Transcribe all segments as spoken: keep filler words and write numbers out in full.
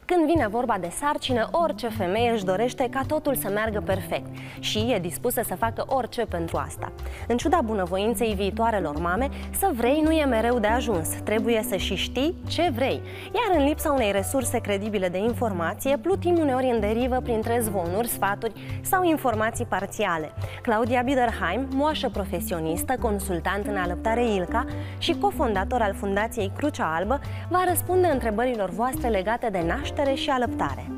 Când vine vorba de sarcină, orice femeie își dorește ca totul să meargă perfect și e dispusă să facă orice pentru asta. În ciuda bunăvoinței viitoarelor mame, să vrei nu e mereu de ajuns. Trebuie să și știi ce vrei. Iar în lipsa unei resurse credibile de informație, plutim uneori în derivă printre zvonuri, sfaturi sau informații parțiale. Claudia Biederheim, moașă profesionistă, consultant în alăptare ILCA și cofondator al Fundației Crucea Albă, va răspunde întrebărilor voastre legate de naștere și alăptare.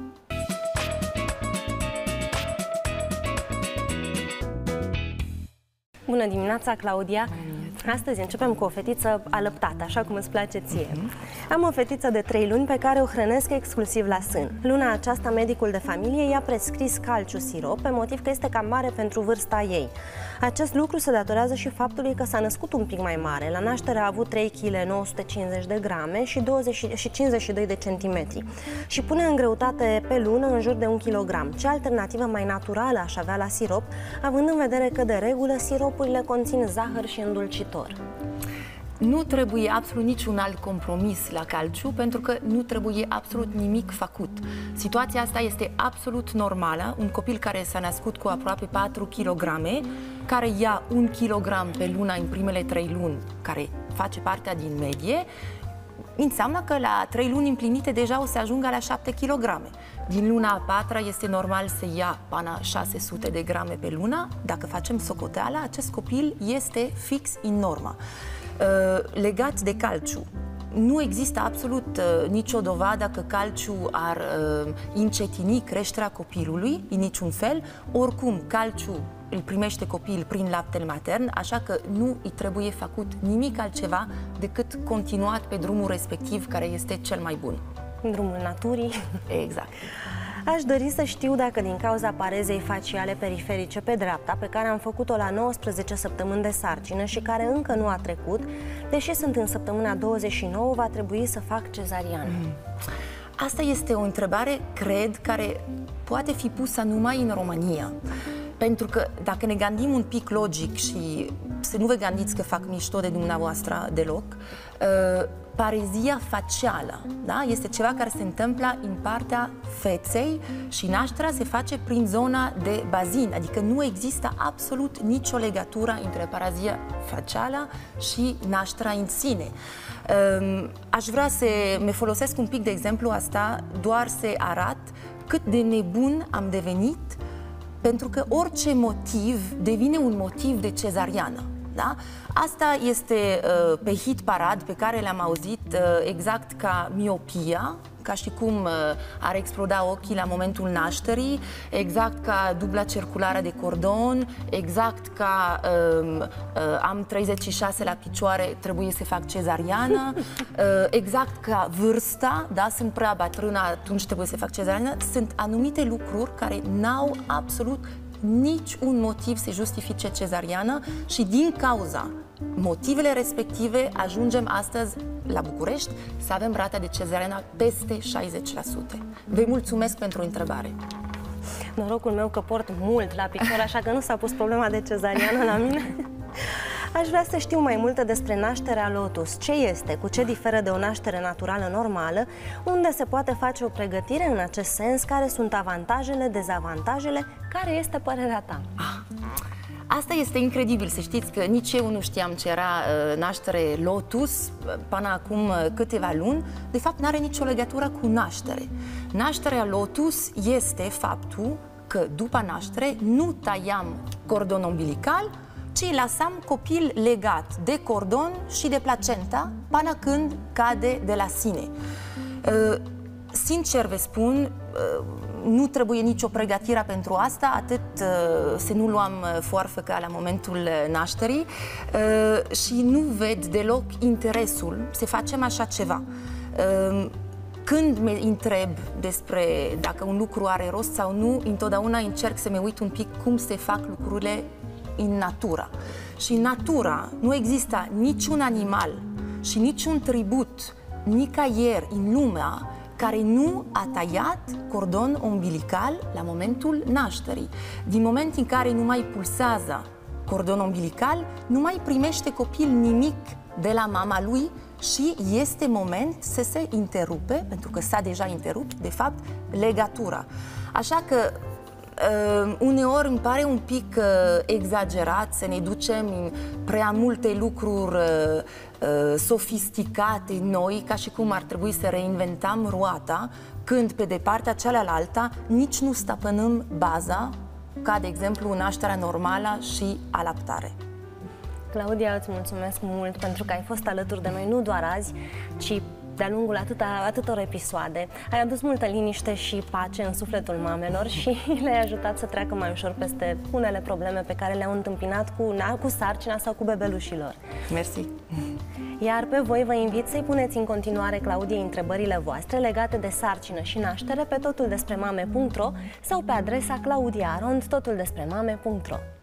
Bună dimineața, Claudia! Astăzi începem cu o fetiță alăptată, așa cum îți place ție. Am o fetiță de trei luni pe care o hrănesc exclusiv la sân. Luna aceasta, medicul de familie i-a prescris calciu sirop, pe motiv că este cam mare pentru vârsta ei. Acest lucru se datorează și faptului că s-a născut un pic mai mare. La naștere a avut trei virgulă nouă sute cincizeci de grame și, douăzeci și cincizeci și doi de centimetri și pune în greutate pe lună în jur de un kilogram. Ce alternativă mai naturală aș avea la sirop, având în vedere că de regulă siropurile conțin zahăr și îndulcitor? Nu trebuie absolut niciun alt compromis la calciu, pentru că nu trebuie absolut nimic făcut. Situația asta este absolut normală. Un copil care s-a născut cu aproape patru kilograme, care ia un kilogram pe lună în primele trei luni, care face partea din medie, înseamnă că la trei luni împlinite deja o să ajungă la șapte kilograme. Din luna a patra este normal să ia până șase sute de grame pe lună. Dacă facem socoteala, acest copil este fix în normă. Uh, legat de calciu, nu există absolut uh, nicio dovadă că calciu ar uh, încetini creșterea copilului în niciun fel. Oricum, calciu îl primește copil prin laptele matern, așa că nu îi trebuie făcut nimic altceva decât continuat pe drumul respectiv, care este cel mai bun. Drumul naturii. Exact. Aș dori să știu dacă din cauza parezei faciale periferice pe dreapta, pe care am făcut-o la nouăsprezece săptămâni de sarcină și care încă nu a trecut, deși sunt în săptămâna douăzeci și nouă, va trebui să fac cezariană. Mm. Asta este o întrebare, cred, care poate fi pusă numai în România. Pentru că dacă ne gândim un pic logic și să nu vă gândiți că fac mișto de dumneavoastră deloc, uh, parezia facială, da? Este ceva care se întâmplă în partea feței și nașterea se face prin zona de bazin, adică nu există absolut nicio legătură între parezia facială și nașterea în sine. Um, aș vrea să mă folosesc un pic de exemplu asta, doar să arăt cât de nebun am devenit, pentru că orice motiv devine un motiv de cezariană. Da? Asta este uh, pe hit parad pe care le-am auzit uh, exact ca miopia, ca și cum uh, ar exploda ochii la momentul nașterii, exact ca dubla circulară de cordon, exact ca uh, uh, am treizeci și șase la picioare, trebuie să fac cezariană, uh, exact ca vârsta, da, sunt prea bătrână, atunci trebuie să fac cezariană. Sunt anumite lucruri care n-au absolut nici un motiv să justifice cezariană și din cauza motivele respective ajungem astăzi la București să avem rata de cezariană peste șaizeci la sută. Vă mulțumesc pentru întrebare. Norocul meu că port mult la picioare, așa că nu s-a pus problema de cezariană la mine. Aș vrea să știu mai multe despre nașterea Lotus. Ce este, cu ce diferă de o naștere naturală normală, unde se poate face o pregătire în acest sens, care sunt avantajele, dezavantajele, care este părerea ta? Ah, asta este incredibil, să știți că nici eu nu știam ce era uh, naștere Lotus până acum uh, câteva luni. De fapt, nu are nicio legătură cu naștere. Nașterea Lotus este faptul că după naștere nu tăiam cordon umbilical, ci lăsăm copil legat de cordon și de placenta până când cade de la sine. Sincer vă spun, nu trebuie nicio pregătire pentru asta, atât să nu luăm foarfă ca la momentul nașterii și nu ved deloc interesul să facem așa ceva. Când mă întreb despre dacă un lucru are rost sau nu, întotdeauna încerc să mă uit un pic cum se fac lucrurile în natura. Și în natura nu există niciun animal și niciun tribut nicăieri în lumea care nu a tăiat cordon umbilical la momentul nașterii. Din moment în care nu mai pulsează cordon umbilical, nu mai primește copil nimic de la mama lui și este moment să se interupe, pentru că s-a deja interupt, de fapt, legatura. Așa că Uh, uneori îmi pare un pic uh, exagerat să ne ducem în prea multe lucruri uh, uh, sofisticate, noi, ca și cum ar trebui să reinventăm roata, când pe de partea cealaltă nici nu stăpânăm baza, ca de exemplu nașterea normală și alaptare. Claudia, îți mulțumesc mult pentru că ai fost alături de noi nu doar azi, ci de-a lungul atâta, atâtor episoade. Ai adus multă liniște și pace în sufletul mamelor și le-ai ajutat să treacă mai ușor peste unele probleme pe care le-au întâmpinat cu, cu sarcina sau cu bebelușilor. Mersi! Iar pe voi vă invit să-i puneți în continuare Claudiei întrebările voastre legate de sarcină și naștere pe totuldespremame punct ro sau pe adresa claudia arond totuldespremame punct ro.